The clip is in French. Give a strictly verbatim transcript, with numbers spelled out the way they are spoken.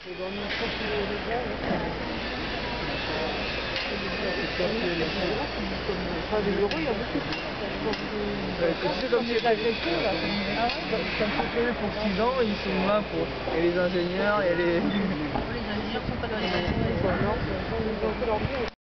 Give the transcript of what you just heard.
Enfin, des bureaux, il y a beaucoup de c'est comme les agriculteurs là. Comme c'est prévu pour six ans, ils sont là pour. Et les ingénieurs et les. Les ingénieurs sont pas dans les bâtiments.